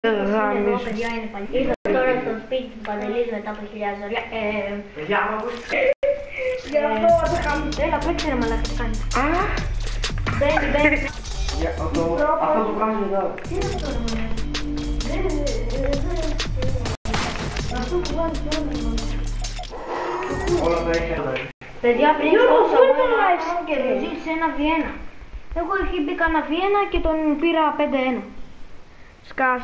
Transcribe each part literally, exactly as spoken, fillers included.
Εδώ, παιδιά, είναι παλιά. Ήρθα τώρα στο σπίτι του Παντελής μετά από χιλιάδες ώρια. Παιδιά, άμα ακούσεις. Για αυτό θα κάνουμε. Έλα, παίξε ρε μαλάκα, τι κάνεις. Α! Μπαίνει, μπαίνει. Αυτό το πράγμα εδώ. Τι είναι αυτό το μαλάκα. Αυτό που βάλεις τώρα. Όλα τα έχει εδώ. Παιδιά, πριν τόσο αγώνα και ζήσει ένα Βιένα. Εγώ εκεί μπήκα ένα Βιένα και τον πήρα πέντε ένα. Σκάς.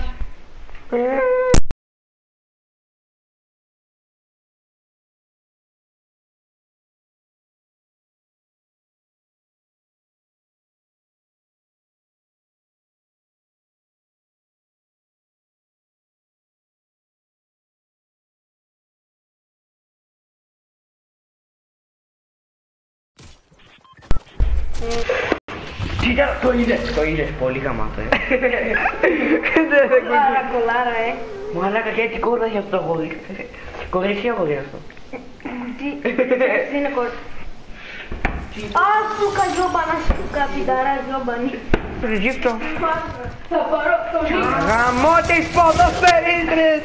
Κοίτα, το είδες, το είδες, πολύ γαμάτο, ε. Κολάρα, κολάρα, ε. Μαλάκα και έτσι κόρτα για αυτό το αγόρι. Κορίτσι αγόρι αυτό. Τι, τι είναι κόρτα. Α, σούκα ζόμπανα, σούκα πιταρά ζόμπανη. Ριγίπτο. Θα πάρω το λίγο. Γαμώ τις ποδοσφαιρίστρες.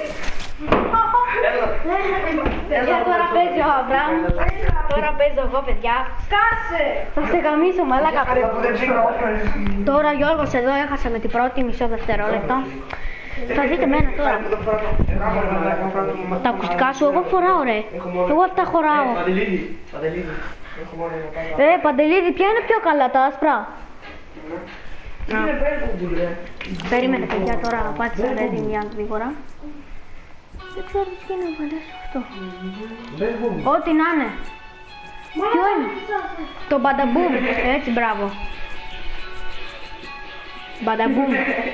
Παιδιά, τώρα παίζω ο Αβραάμ. Τώρα παίζω εγώ, παιδιά. Σκάσε! Θα σε γαμίσω, μαλάκα. Τώρα Γιώργος εδώ έχασα με την πρώτη μισό δευτερόλεπτο. Θα δείτε μένα τώρα. Τα ακουστικά σου, εγώ φοράω ρε. Εγώ αυτά χωράω. Παντελίδη, Παντελίδη. Ε, Παντελίδη, ποια είναι πιο καλά, τα άσπρα. Περίμενε παιδιά, τώρα πάτησα ready μια γρήγορα. Δεν ξέρω τι είναι να βαλέσω αυτό. Ό,τι να είναι. Ποιο είναι? Το μπανταμπούμ. Έτσι, μπράβο. Μπανταμπούμ.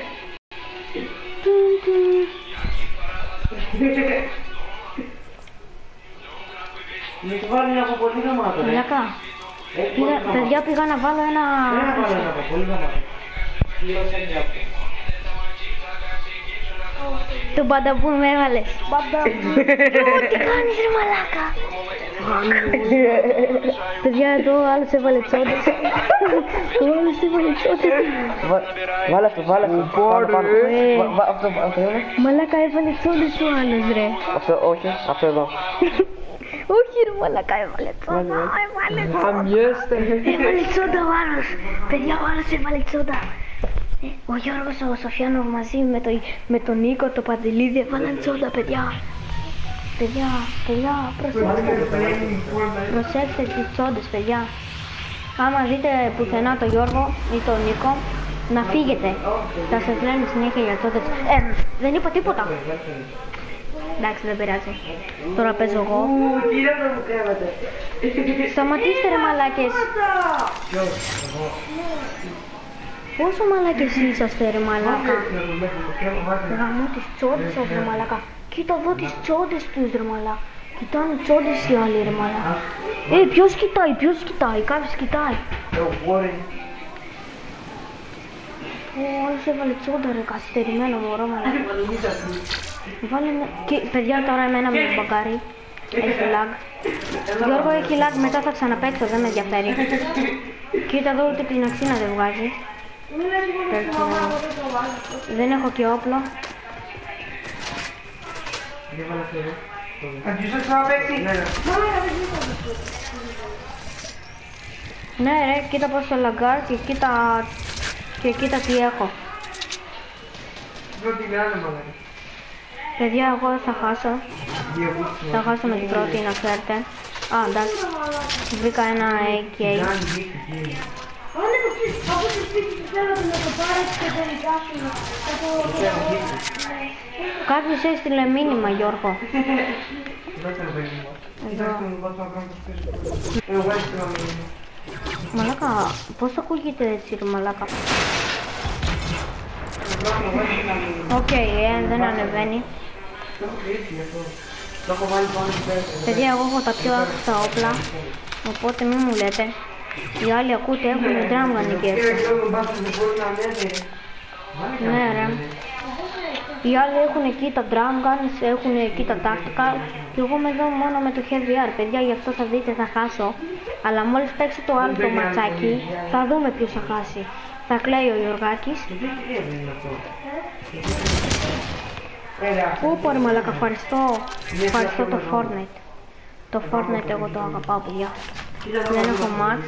Με το βάλει από πολύ γαμάτο, ρε. Μαλάκα. Παιδιά, πήγα να βάλω ένα... Ένα βάλει από πολύ γαμάτο. Το μπανταμπούμ με έβαλες. Μπανταμπούμ. Τι κάνεις ρε μαλάκα. Παιδιά, εδώ άλλος έβαλε τσόντες. Ο άλλος έβαλε τσόντες. Βάλε αυτό, βάλε αυτό. Μαλάκα έβαλε τσόντες ο άλλος ρε. Αυτό, όχι, αυτό εδώ. Όχι ρε μαλάκα, έβαλε τσόντα. Έβαλε τσόντα. Αμιέστε. Έβαλε τσόντα ο άλλος. Παιδιά, ο άλλος έβαλε τσόντα. Ο Γιώργος, ο Σοφιάνο μαζί με, το, με τον Νίκο, το Παντελίδη έβαλαν τσόντα, παιδιά. Παιδιά, παιδιά, προσέξτε. Προσέξτε τις τσόντες, παιδιά. Άμα δείτε πουθενά τον Γιώργο ή τον Νίκο, να φύγετε. Θα σας λένε συνέχεια για τσόντες. Ε, δεν είπα τίποτα. Εντάξει, δεν πειράζει. Τώρα παίζω εγώ. Σταματήστε ρε μαλάκες. Πόσο μαλάκες είσαστε ρε μαλάκα. Γαμώ τις τσόντες σας ρε μαλάκα. Κοίτα εδώ τις τσόντες τους ρε μαλάκα. Κοιτάνε τσόντες οι άλλοι ρε μαλάκα. Ε, ποιος κοιτάει, ποιος κοιτάει, κάποιος κοιτάει. Ο άλλος έβαλε τσόντα ρε, καθυστερημένο μωρό μαλάκα. Βάλε με... Παιδιά, τώρα εμένα με μπαγκάρει. Έχει lag. Γιώργο, έχει lag, μετά θα ξαναπαίξω, δεν με ενδιαφέρει. Κοίτα εδώ, ούτε την αξίνα δεν βγάζει. Δεν έχω και όπλο. Ναι ρε, κοίτα πως το λαγκάρει και κοίτα... και κοίτα τι έχω. Παιδιά, εγώ θα χάσω. Θα χάσω με την πρώτη, να ξέρετε. Α, εντάξει. Βρήκα ένα έι κέι. Κάποιος έστειλε μήνυμα, Γιώργο. Μαλάκα, πώς ακούγεται έτσι ρε μαλάκα. Οκ, ε, δεν ανεβαίνει. Παιδιά, εγώ έχω τα πιο άκουστα όπλα, οπότε μην μου λέτε. Οι άλλοι ακούτε έχουν drum gun εκεί έξω. Ναι ρε. Οι άλλοι έχουν εκεί τα drum guns, έχουν εκεί τα tactical και εγώ είμαι εδώ μόνο με το heavy R. Παιδιά, γι' αυτό θα δείτε θα χάσω. Αλλά μόλις παίξει το άλλο το ματσάκι θα δούμε ποιος θα χάσει. Θα κλαίει ο Γιωργάκης. Ωπα ρε μαλάκα, ευχαριστώ. Ευχαριστώ το Fortnite. Το Fortnite εγώ το αγαπάω, παιδιά. Δεν έχω Max.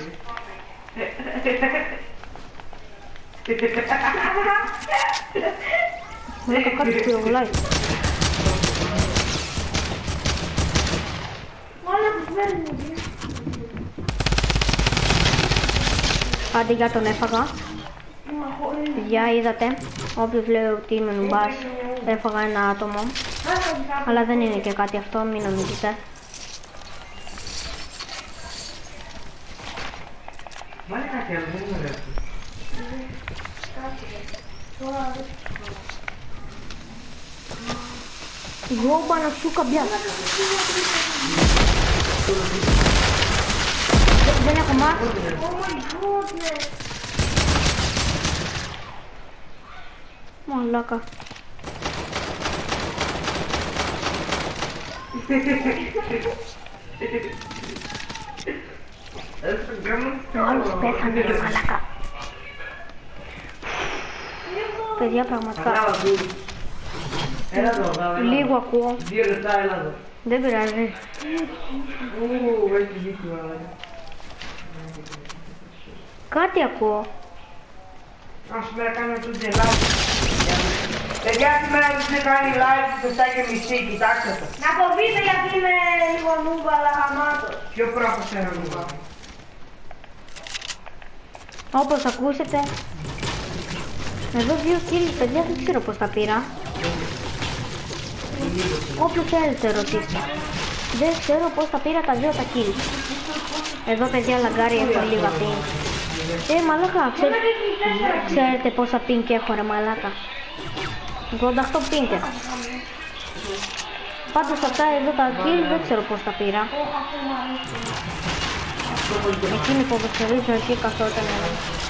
Μαλάκα, κάτι που γουλάει. Άντε για τον έφαγα. Παιδιά, είδατε, όποιος λέει ότι είμαι νουμπάς, έφαγα ένα άτομο. Αλλά δεν είναι και κάτι αυτό, μην νομίζετε. Μάλιστα κάτι άλλο, δεν είναι ωραίο. Γιώμπα να σου καμπιά. Δεν έχω μάθει. Μαλάκα. Ο άλλος πέθανε ρε μαλάκα. Παιδιά πραγματικά. Λίγο ακούω. Δύο λεπτά, έλα εδώ. Δεν πειράζει. Ου, έχει δίκιο, αλλά. Κάτι ακούω. Α, σήμερα κάνουμε το live. Παιδιά, σήμερα έχουμε κάνει live στο επτά και μισή, κοιτάξτε το. Να το δείτε γιατί είμαι λίγο νούμπα, αλλά γαμάτος. Πιο πρόχος ένα νούμπα. Όπως ακούσετε, εδώ δύο kills, παιδιά, δεν ξέρω πώς τα πήρα. Όποιο θέλετε ρωτήστε. Δεν ξέρω πώς τα πήρα τα δύο τα kills. Εδώ παιδιά λαγκάρι έχω λίγα ping. Ε, μαλάκα, ξέρετε, ξέρετε πόσα ping έχω ρε μαλάκα. ογδόντα οκτώ ping. Πάντως αυτά εδώ τα kills δεν ξέρω πώς τα πήρα. Εκείνοι που αποστηρίζω εκεί καθόταν εδώ.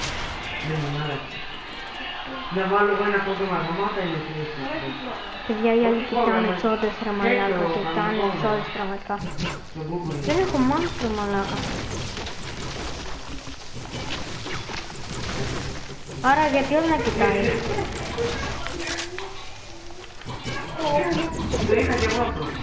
Να βάλω εγώ ένα απόγευμα γαμάτα είναι εκεί. Παιδιά, οι άλλοι κοιτάνε τσόντες ρε μαλάκα, κοιτάνε τσόντες πραγματικά. Δεν έχω μάθει ρε μαλάκα. Άρα για ποιον να κοιτάει. Το είχα και εγώ αυτό.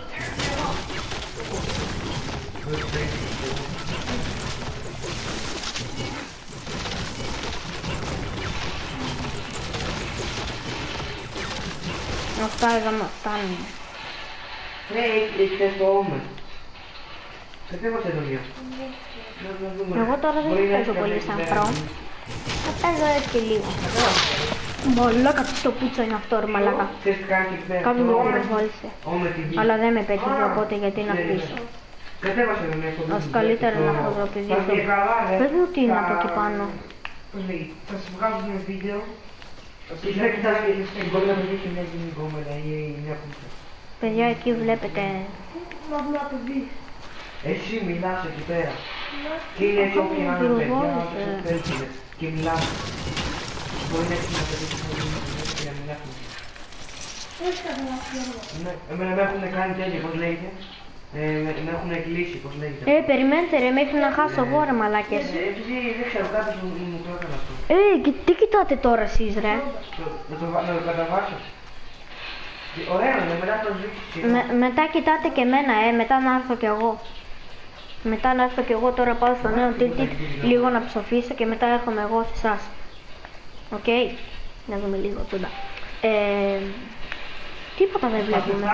Αυτά εδώ μας φτάνουν. Ναι, έχεις το όμορ. Σε τι είμαστε εδώ δύο. Εγώ τώρα δεν παίζω πολύ σαν προ. Θα παίζω έτσι και λίγο. Μαλάκα τι το πούτσα είναι αυτό ρε μαλάκα. Κάποιος με πυροβόλησε. Αλλά δεν με πέτυχε οπότε γιατί να πίσω. Ας καλύτερα να φωτοπηδήσω. Πες μου τι είναι από εκεί πάνω. Θα σου βγάζουμε βίντεο. Δεν κοιτάξτε, μπορεί να μην έχει μια γυναικόμερα ή μια πούτσα. Παιδιά εκεί βλέπετε. Εσύ μιλάς εκεί πέρα. Και είναι έτσι όποιοι να είναι παιδιά και μιλάς. Μπορεί να έχει να πετύχει και να μιλάς. Εμένα με έχουν κάνει τέτοιο, πώς λέγεται. Με έχουν κλείσει, πώς λέγεται. Ε, περιμένετε ρε, μέχρι να χάσω εγώ ρε μαλάκες. Επειδή δεν ξέρω, κάποιος μου το έκανε αυτό. Ε, τι κοιτάτε τώρα εσείς ρε. Να το καταβάσω. Ωραία, μετά το δείξεις. Μετά κοιτάτε και εμένα, ε, μετά να έρθω κι εγώ. Μετά να έρθω κι εγώ τώρα πάω στο νέο τίτλ, λίγο να ψοφήσω και μετά έρχομαι εγώ σε εσάς. Οκ, να δούμε λίγο τούτα. Ε, τίποτα δεν βλέπουμε.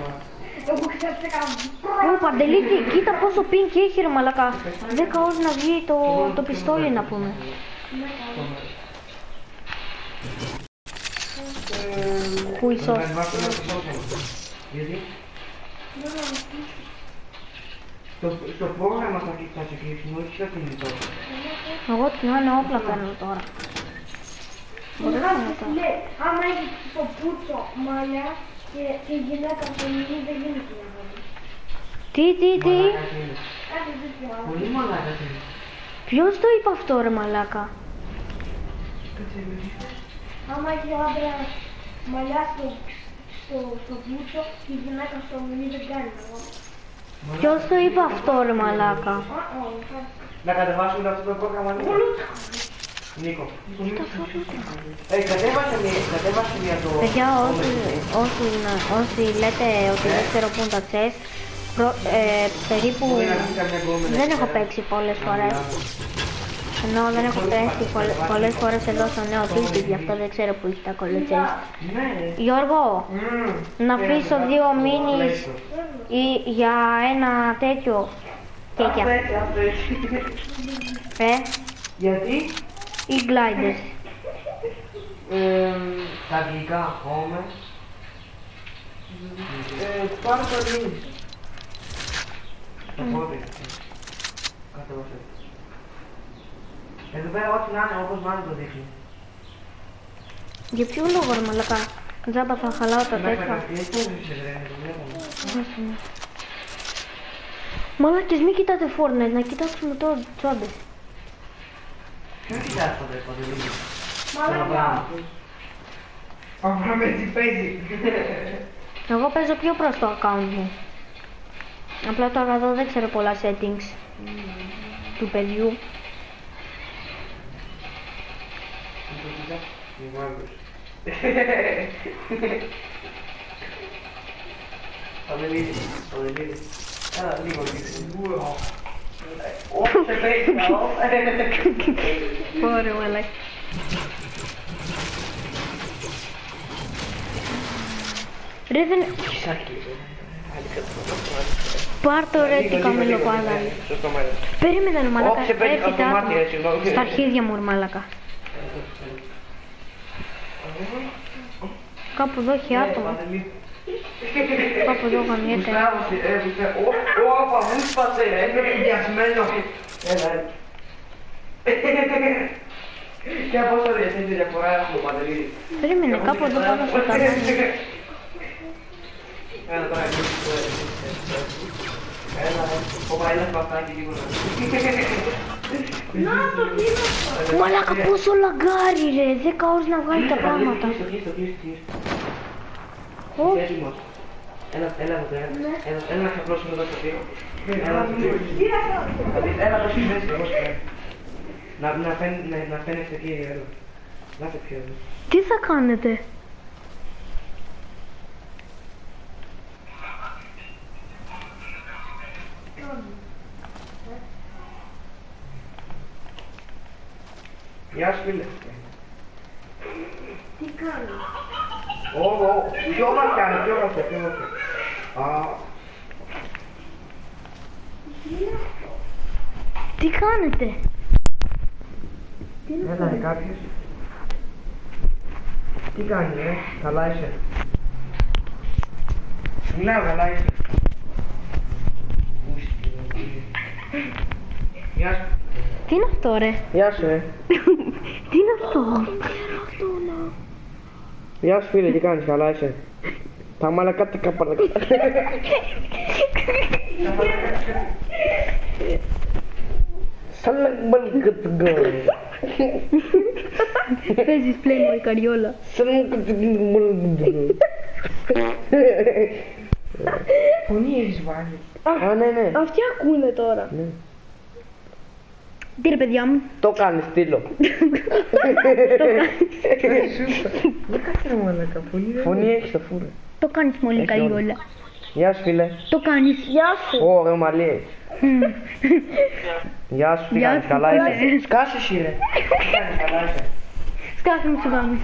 Ω, Παντελίτη, κοίτα πόσο ping έχει ρε μαλακά. δέκα ώρες να βγει το, το πιστόλι να πούμε. Χουισός. Γιατί? Στο πρόγραμμα θα σε κλείσιμο, όχι στο κινητό. Εγώ την άλλη όπλα παίρνω τώρα. Μπορείς να είναι τώρα. Άμα έχεις το πούτσο μαλλιά και η γυναίκα στο μηνύ δεν γίνεται να βάλει. Τι, τι, τι. Πολύ μαλάκας είναι. Ποιος το είπε αυτό ρε μαλάκα. Άμα έχει ο άντρας μαλλιά στο, στο, στο πούτσο και η γυναίκα στο μηνύ δεν κάνει να βάλει. Ποιος το είπε αυτό ρε μαλάκα. Να κατεβάσουμε αυτό το πρόγραμμα λίγο. Νίκο. Ε, κατέβασε μια, κατέβασε μια το... Παιδιά, όσοι, όσοι, όσοι λέτε ότι δεν ξέρω πού είναι τα chest, προ, ε, περίπου δεν έχω παίξει πολλές φορές. Ενώ δεν έχω παίξει πολλές, πολλές φορές εδώ στο νέο τύπη, γι' αυτό δεν ξέρω που έχει τα κολλετσές. Γιώργο, να αφήσω δύο μίνις ή για ένα τέτοιο τέτοια. Ε, γιατί? ή gliders. Τα αγγλικά, όμως. Πάρε το λύνεις. Το πόδι. Κάτω βάζε. Εδώ πέρα ό,τι να είναι όπως να είναι το δείχνει. Για ποιο λόγο ρε μαλακά, τζάμπα θα χαλάω τα τέτοια. Μαλάκες μη κοιτάτε Fortnite, να κοιτάξουμε τώρα τσόντες. Ποιο κοιτάς το πόδι, Μαλάκα. Πάμε έτσι παίζει. Εγώ παίζω πιο προς το account μου. Απλά τώρα εδώ δεν ξέρω πολλά settings του παιδιού. Παντελίδη, Παντελίδη. Έλα λίγο λίγο. Όχι σε παίζει καλό. Ωραία μαλάκα. Ρε δεν... Πάρ' το ρε τι καμιλοπάδα. Περίμενε ρε μαλάκα, έρχεται άτομα στα αρχίδια μου ρε μαλάκα. Κάπου εδώ έχει άτομα. Κάπου εδώ γαμιέται. Όπα, μου σπάσε, είναι πιασμένο. Έλα, ρε. Και από όσο διασύντη διαφορά έχουμε Παντελίδη. Περίμενε, κάπου εδώ πάνω στο ταβάνι. Έλα τώρα, έλα, όπα, έλα σπαστάκι λίγο. Να το κλείνω. Μαλάκα πόσο λαγκάρι ρε, δέκα ώρες να βγάλει τα πράγματα. Κλείστο, κλείστο, κλείστο. Όχι. Έτοιμος. Έλα, έλα εδώ πέρα. Έλα να ξαπλώσουμε εδώ στο πύρο. Έλα εδώ στη μέση, εγώ σου πέρα. Να φαίνεσαι εκεί, έλα. Να σε πιο εδώ. Τι θα κάνετε? Γεια σου φίλε. Τι κάνει? Ω, πιο μακιά, πιο μακιά, πιο μακιά. Τι κάνετε? Έλα ρε κάποιος. Τι κάνει ρε, καλά είσαι? Μιλάω, καλά είσαι? Γεια σου. Τι είναι αυτό ρε? Γεια σου ρε. Τι είναι αυτό? Αυτό να... Γεια σου φίλε, τι κάνεις, καλά είσαι? Τα μαλακάτα καπαλακάτα. Σαλακ μπαλκατγκο. Παίζεις πλέον η καριόλα. Σαλακ μπαλκατγκο. Φωνή έχεις βάλει. Α, ναι, ναι. Αυτοί ακούνε τώρα. Τι ρε παιδιά μου? Το κάνεις, στείλω. Δεν κάτσε ρε μαλακά, φωνή έχεις το φούρε. Το κάνεις μόλι καριόλα. Γεια σου φίλε. Το κάνεις. Γεια σου. Ω, ρε μαλλί. Γεια σου, τι Γεια κάνεις, σου, καλά φίλε. είσαι? Σκάσε εσύ ρε. Τι κάνεις, καλά είσαι? Σκάσε μου σου κάνεις.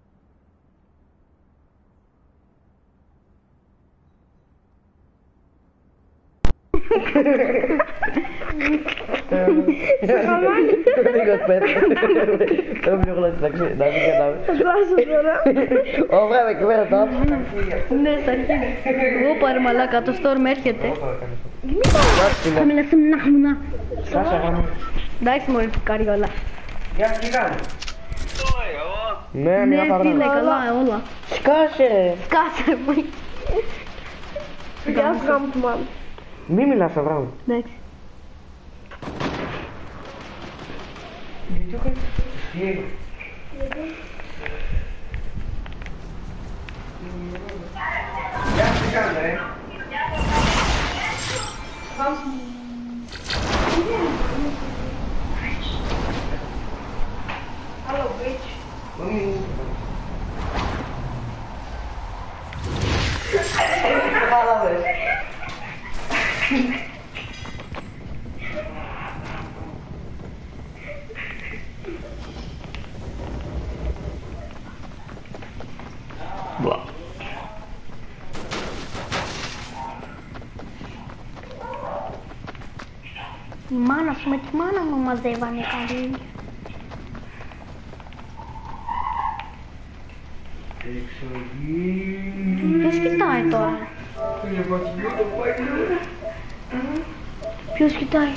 Λίγο πέτω. Το πιο γλώσσα ταξί, να μην κατάμε. Γλάσσα τώρα. Ω, βράδυ και πέρα το άφησα. Ναι, στα αρχίδια. Εγώ πάρε μαλάκα, το storm έρχεται. Θα μιλάς σε μνάχμουνα. Σκάσε γάμο. Εντάξει μόλι καριόλα. Γεια σου, τι κάνεις? Ναι, μια Ναι φίλε, φαβρά. καλά όλα. Σκάσε ρε. Σκάσε μου. Γεια σου γάμο του μάλλον. Μη μιλάς φαβρά μου. Εντάξει. Γιατί το κάνεις? Τι? Γεια σου, τι κάνεις ρε? Μην... Κατάλαβες. Η μάνα σου με τη μάνα μου μαζεύανε καλή. Ποιος κοιτάει τώρα? Ποιος κοιτάει?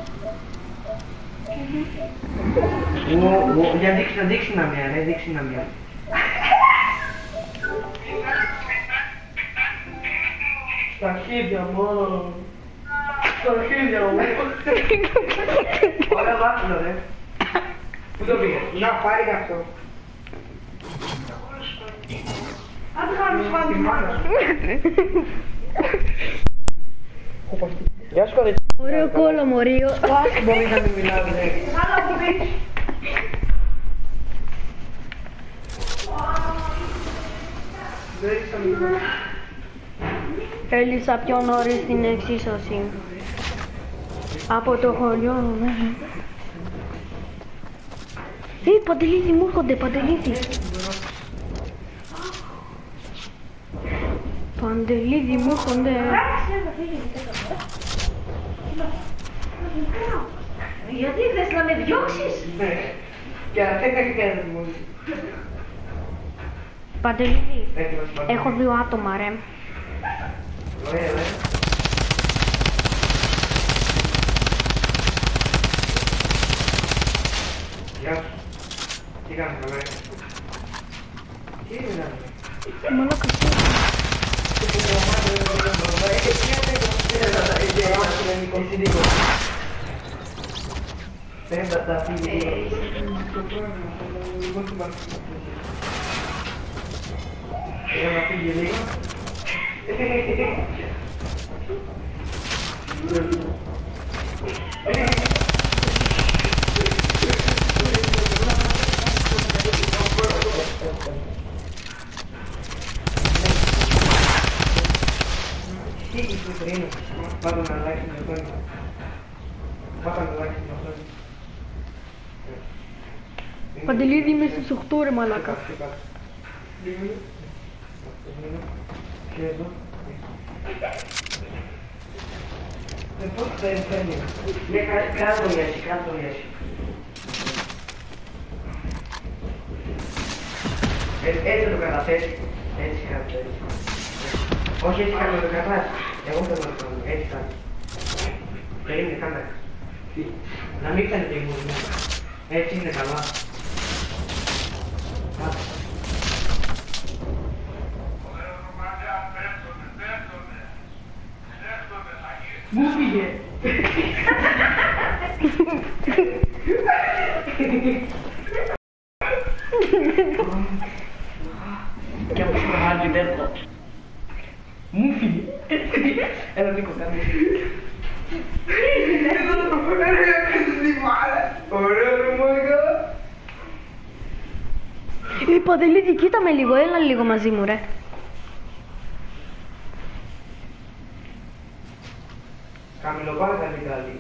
Για δείξει, να δείξει να μία, ρε, δείξει να μία. Στα αρχίδια μόνο. Στα αρχίδια μου. Ωραία βάθλο, ρε. Πού το πήγες? Να, πάρει και αυτό. Αν το κάνεις φάνη τη μάνα σου. Γεια σου, κορίτσι. Ωραίο κόλλο, μωρίο. Άσου μπορεί να μην μιλάμε, ρε. Άλλα που δείξει. Έλυσα πιο νωρίς την εξίσωση. Από το χωριό μου μέσα. Ε, Παντελίδη μου έρχονται, Παντελίδη. Παντελίδη μου έρχονται. Γιατί θες να με διώξεις? Ναι. Και αυτή είναι η μου. Παντελίδη, έχω δύο άτομα, ρε. Ωραία, ρε. Γεια σου. Τι κάνεις, καλά? Τι είναι, ρε? Μαλάκα εσύ. Δεν θα τα φύγει. Για να φύγει λίγο. Τι είσαι πριν, πάντα να αλλάξει την οθόνη. Πάντα να αλλάξει την οθόνη. Παντελίδη είμαι στις οκτώ, ρε μαλάκα. Και εδώ. Δεν πώς θα εμφαίνει. Ναι, κάτω έτσι, κάτω έτσι. Έτσι θα το καταθέσει. Έτσι κάτω έτσι. Όχι έτσι κάτω το κατάθει. Εγώ θέλω να το κάνω. Έτσι κάτω. Περίμενε κάμερα. Να μην φαίνεται η μουσική. Έτσι είναι καλά. Κάτω. Μου πήγε! Και από σήμερα χάρη τέτοιο. Μου φύγε! Έλα Νίκο, κάνε. Ωραία ρε μάγκα! Ε, Παντελίδη, κοίτα με λίγο, έλα λίγο μαζί μου, ρε. Καμιλοπάρε θα μην καλή.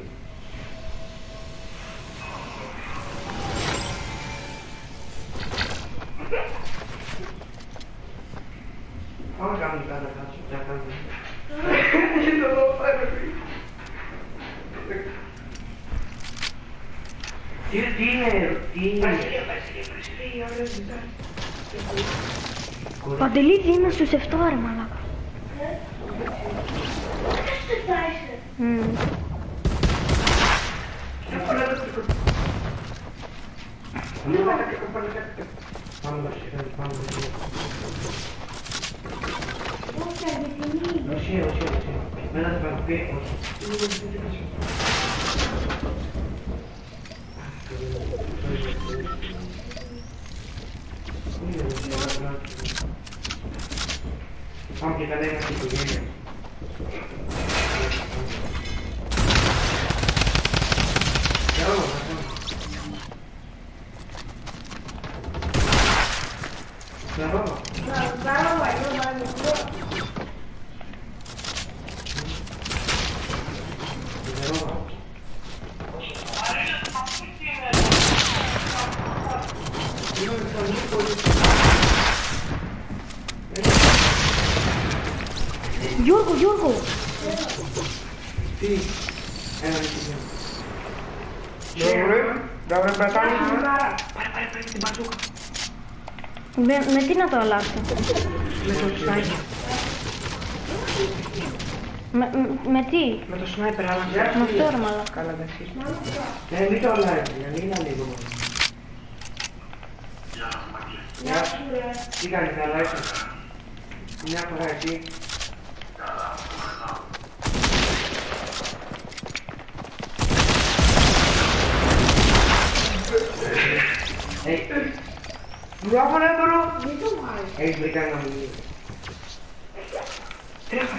Πάμε κάνουμε κάτα κάτσο, για κάνουμε. Τι το δω πάρε. Τι είναι, τι είναι. Παντελίδη είναι στους εφτά, ρε μαλάκα. Μμμ. Πάμε και καλά είμαστε οικογένεια. Γιώργο, Γιώργο. Τι. Ένα λεπτό. Добре, добре, братан. Πάρε, πάρε, πάρε την μπαζούκα. Με, με τι να το αλλάξω? Με το σνάιπερ. Με, με, με τι? Με το σνάιπερ, αλλά Με αυτό ρε μαλάκα. καλά, εντάξει. Ε, μην το αλλάζει, να μην είναι λίγο μόνο. Γεια σου, τι κάνεις, καλά είσαι? Μια φορά εσύ. Μπράβο, ρε, μπορώ. Έχεις βρει κανένα μου. Τρέχα.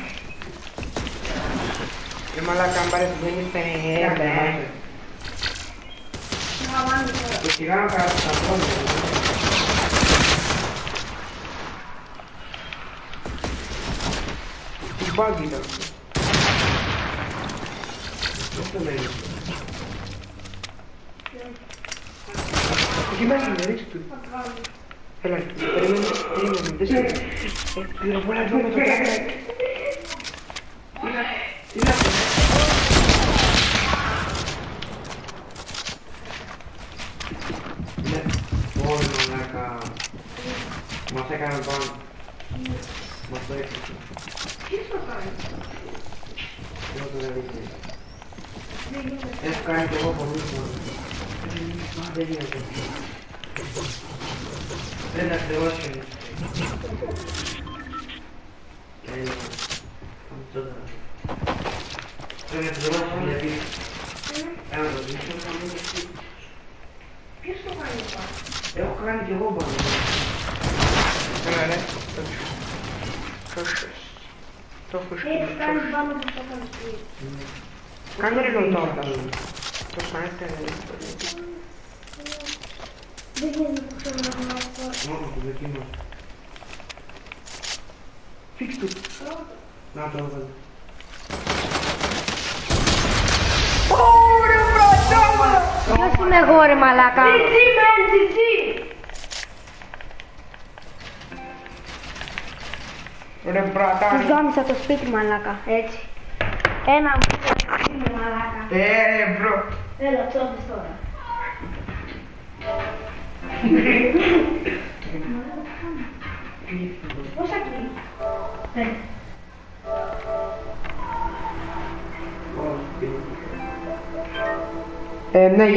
Ρε μαλάκα, αν πάρεις δεν είστε έμπαι. Το σιγάρο κάτω στα πρώτα. Τι μπάγκ ήταν αυτό. Πώς το λέγεις. Εκεί μέσα είναι, ρίξε του. Έλα, περίμενε, περίμενε, δεν σε... Ε, πυροβόλα εδώ με το κάτω. Είδα, είδα. Ναι, όλοι μαλάκα. Μας έκαναν πάνω. Μας το έκαναν. Ποιος το κάνει? Εγώ το δεν δείχνει. Έχω κάνει κι εγώ πολύ μόνο. Δεν γίνεται. Δεν ακριβώς είναι. Έλα. Τώρα. Δεν ακριβώς είναι γιατί. Έλα το δείξω, θα μην δείξει. Ποιος το κάνει πάνω? Έχω κάνει κι εγώ πάνω. Έλα, ναι. Το έχω Έχεις κάνει πάνω που το κάνεις πριν. Κάνε ρελοτό το σνάιπερ Δεν γίνεται που θέλω να κάνω αυτό. μόνο του δοκίμω. Φίξ του. Να το έβαλε. Ωρε μπρατάμα! Ποιος είμαι εγώ ρε μαλάκα? Τζιτζί μεν, τζιτζί! Ρε Τους μπρατάμα! γάμισα το σπίτι μαλάκα, έτσι. Ένα είναι μαλάκα. Ε, μπρο! Έλα, τσόντες τώρα. Πόσα κλείνει? Πέντε. Ε, ναι,